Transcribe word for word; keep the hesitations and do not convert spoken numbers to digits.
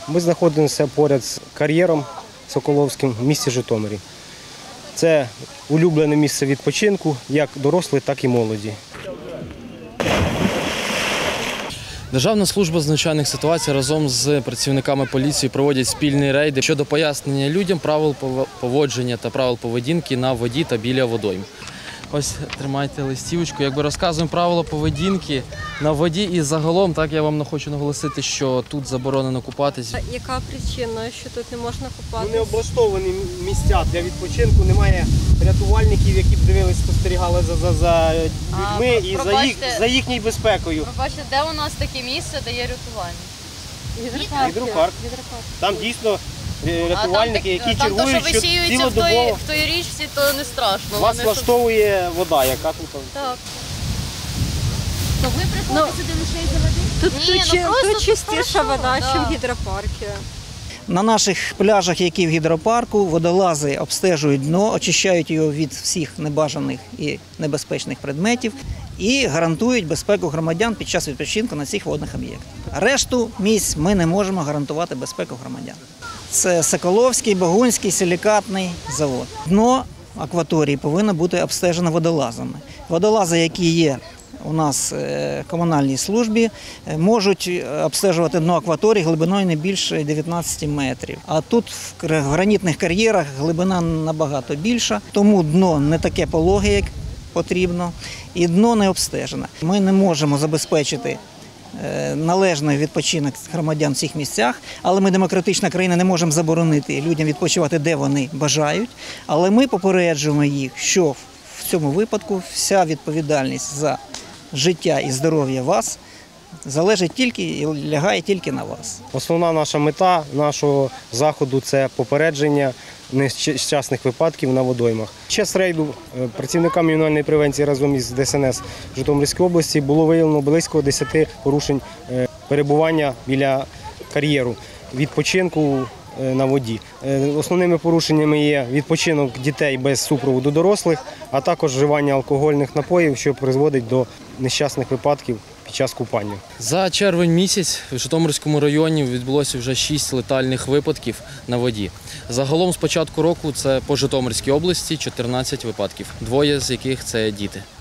Ми знаходимося поряд з кар'єром Соколовським в місті Житомирі. Це улюблене місце відпочинку як дорослих, так і молоді. Державна служба з надзвичайних ситуацій разом з працівниками поліції проводять спільні рейди щодо пояснення людям правил поводження та правил поведінки на воді та біля водойм. Ось тримайте листівочку, якби розказуємо правила поведінки на воді і загалом, так я вам хочу наголосити, що тут заборонено купатись. Яка причина, що тут не можна купатися? Не облаштовані місця для відпочинку, немає рятувальників, які б дивились, спостерігали за, за, за людьми а, і за, їх, за їхньою безпекою. Пробачте, де у нас таке місце, де є рятувальник? Гідропарк. Гідропарк. Там дійсно рятувальники, які там, чергують, там, що висіюються в той, в той річці, то не страшно. Вас влаштовує вода, яка тут. Так. То ви приходите сюди лише із-за води? Тут, Ні, тут, ну, тут, тут чистіша хорошо, вода, да. ніж в гідропарку. На наших пляжах, які в гідропарку, водолази обстежують дно, очищають його від всіх небажаних і небезпечних предметів і гарантують безпеку громадян під час відпочинку на цих водних об'єктах. Решту місць ми не можемо гарантувати безпеку громадян. Це Соколовський, Богунський, силікатний завод. Дно акваторії повинно бути обстежено водолазами. Водолази, які є у нас в комунальній службі, можуть обстежувати дно акваторії глибиною не більше дев'ятнадцяти метрів. А тут в гранітних кар'єрах глибина набагато більша, тому дно не таке пологе, як потрібно, і дно не обстежене. Ми не можемо забезпечити належний відпочинок громадян в цих місцях, але ми, демократична країна, не можемо заборонити людям відпочивати, де вони бажають, але ми попереджуємо їх, що в цьому випадку вся відповідальність за життя і здоров'я вас залежить тільки і лягає тільки на вас. Основна наша мета нашого заходу – це попередження нещасних випадків на водоймах. Під час рейду працівниками ювенальної превенції разом із Де Ес Ен Ес Житомирської області було виявлено близько десяти порушень перебування біля кар'єру, відпочинку на воді. Основними порушеннями є відпочинок дітей без супроводу дорослих, а також вживання алкогольних напоїв, що призводить до нещасних випадків під час купання. За червень місяць в Житомирському районі відбулося вже шість летальних випадків на воді. Загалом з початку року це по Житомирській області чотирнадцять випадків, двоє з яких це діти.